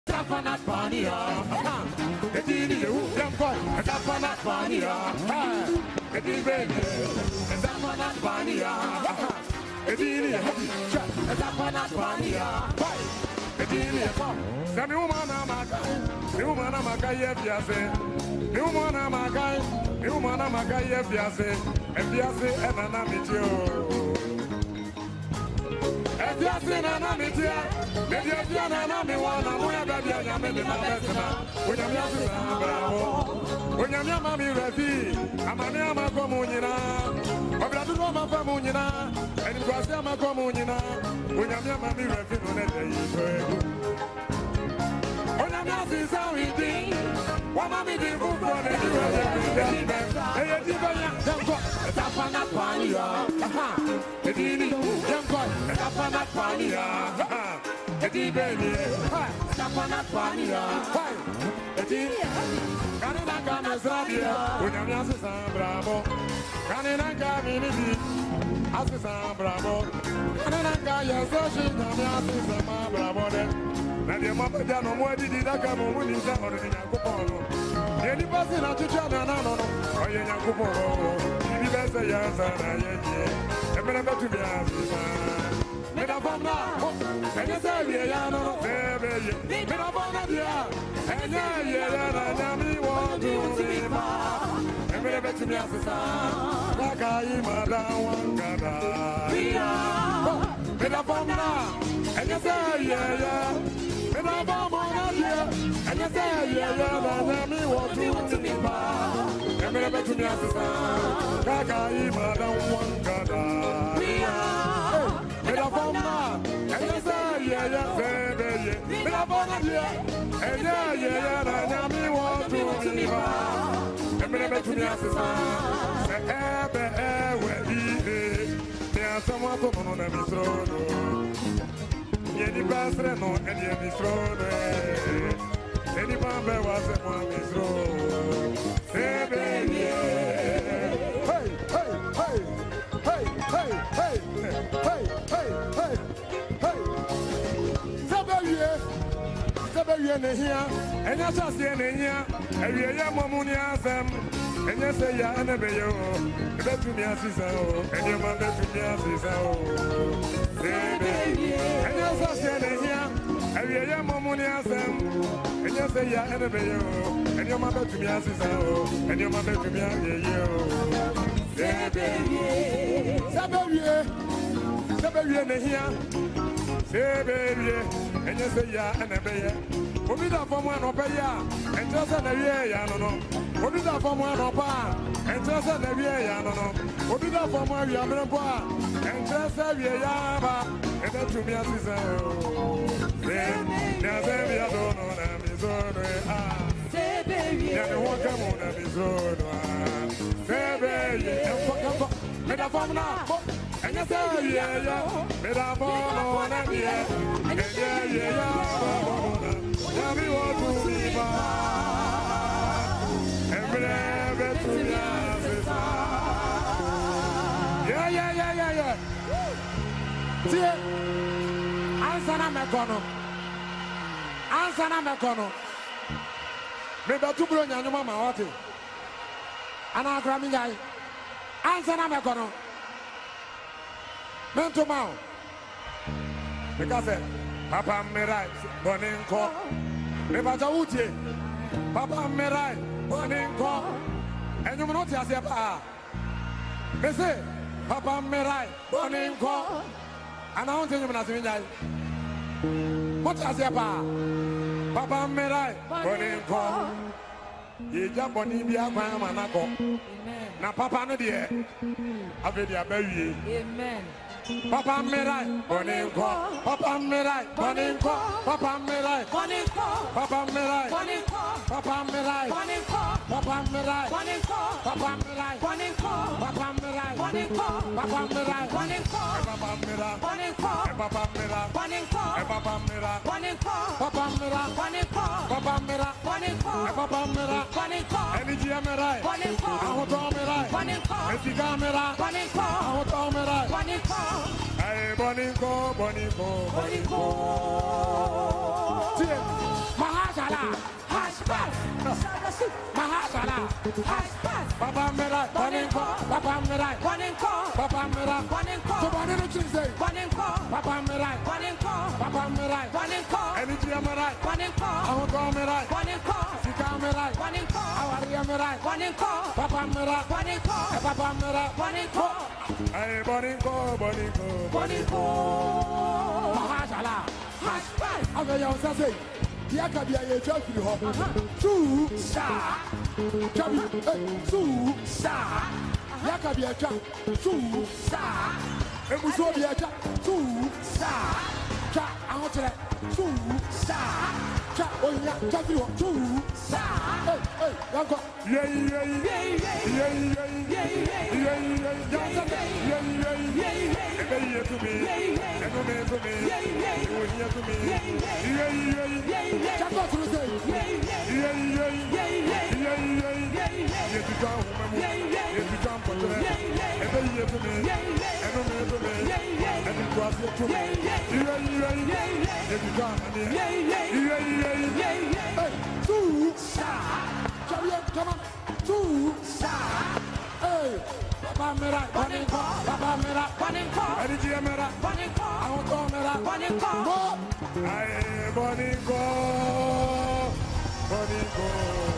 Tapana Pania, the Didi, the Tapana Pania, the Didi, the Tapana Pania, the Didi, the Tapana Pania, the Didi, the Numana Magai, Numana Magai, Fiase, Numana Magai, Numana Magai, Fiase, and Fiase, and Anamitio. Fiase, and Anamitio. Maybe I feel an army one, I'm going to be a man in my best. When I'm young, when I'm young, I'm ready. I'm a Nama Comunina. I'm not going to Comunina. And it was Nama Comunina. When I'm young, I'm ready on a day. When I'm young, it's how we did. What am I doing for the Edi baby, Tapana Pania, Edi, Canina Gana Zabia, William Bravo, Canina Gamini, Assisam Bravo, Canina Gaya Sashi, Namia Bravo, Nadia Mapadiano, what did he come on in Zamor in Yacopo? Any person at Chana, no, or Yacopo, he best a yes, and I never to be asked. Medafamna, and you say, Yano, baby, Medafamna, and Yami want to be ma, and never to be as a son, like I Madame Gada. Medafamna, and you say, Medafamna, and you say, Yami want to be ma, and never to be as a son, like I Madame Gada. Medafamna, and you say, baby, Medafamna, and Yami want to be ma, and never to be as a son, where he there's someone on the throne. Any pastor, no, any of his throne. Any bamba was a mommy's throne. Hey, baby, hey, hey, hey, hey, hey, hey, hey, hey, hey. Sabarian here, and that's us here, and we are Mamunias. And you say, ya and a bayo, bet to me as is and your mother to me as is baby. And you say, here, and we are Mamunias. And you say, ya and a bayo, and your mother to me as is and your mother to me as baby. Sabarian here, baby, and you say, ya and a bayo. Obi da from one of and just an area, no. Obi da from one of and just an area, no. Obi da from one Yamaba, and just a Yaba, and then to me as his own. There's every other on his own. Say, baby, and walk on his own. Say, baby, and fuck up, made a form now. And you say, yeah, made a form on a year, and yeah. Yami want to be back, and never to be yeah. See, answer na mekono. Maybe two blow your mama what? And I grab me guy. Answer na mekono. Mento mouth. Because Papa Mirai, Boninko, Nebajauti, Papa Mirai, Boninko, and you not as a pa. They say, Papa Mirai, Boninko, and I want to tell you, what as a pa? Papa Mirai, Boninko, you jump on India, Manako. Now, Papa, no dear, I've been a baby. Amen. Papa Mirai, Boninko, Papa Mirai, Boninko, Papa Mirai, Boninko, Papa Mirai, Boninko, Papa Mirai, Boninko, Papa Mirai, Boninko, Papa Mirai, Boninko, Papa Mirai, Boninko, Papa Mirai, Boninko, Papa Mirai, Boninko, Papa Mirai, Boninko, Papa Mirai, Boninko, Papa Mirai, Boninko, Papa Mirai, Boninko, Papa Mirai, Boninko, Energy Mirai, Boninko, Ahoto Mirai, Boninko, Esiga Mirai, Boninko, Ahoto Mirai, Boninko. Hey, Boninko. Mahashala. Mahashala. Papa Mera. Papa Mera. Papa Mera. Papa Mera. Papa Mera. Energy Mera. Ahoko Mera. Sika Mera. Awaria Mera. Papa Mera. Papa Mera. Hey, Boninko. Mahashala. Ave ya usase. Ya kabia ye twa firi ho. Two sa. Kabi. Two sa. Ya kabia twa. Two sa. Emuso bia twa. Two sa. Twa ahotre. Two sa. Twa onya twa firi ho. Two sa. Hey, yanko. Papa Mera, Papa Mera, Energy Mera, Ahoko Mera, Boninko.